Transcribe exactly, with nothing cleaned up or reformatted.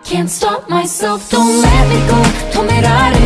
can't stop myself. Don't let me go,止められ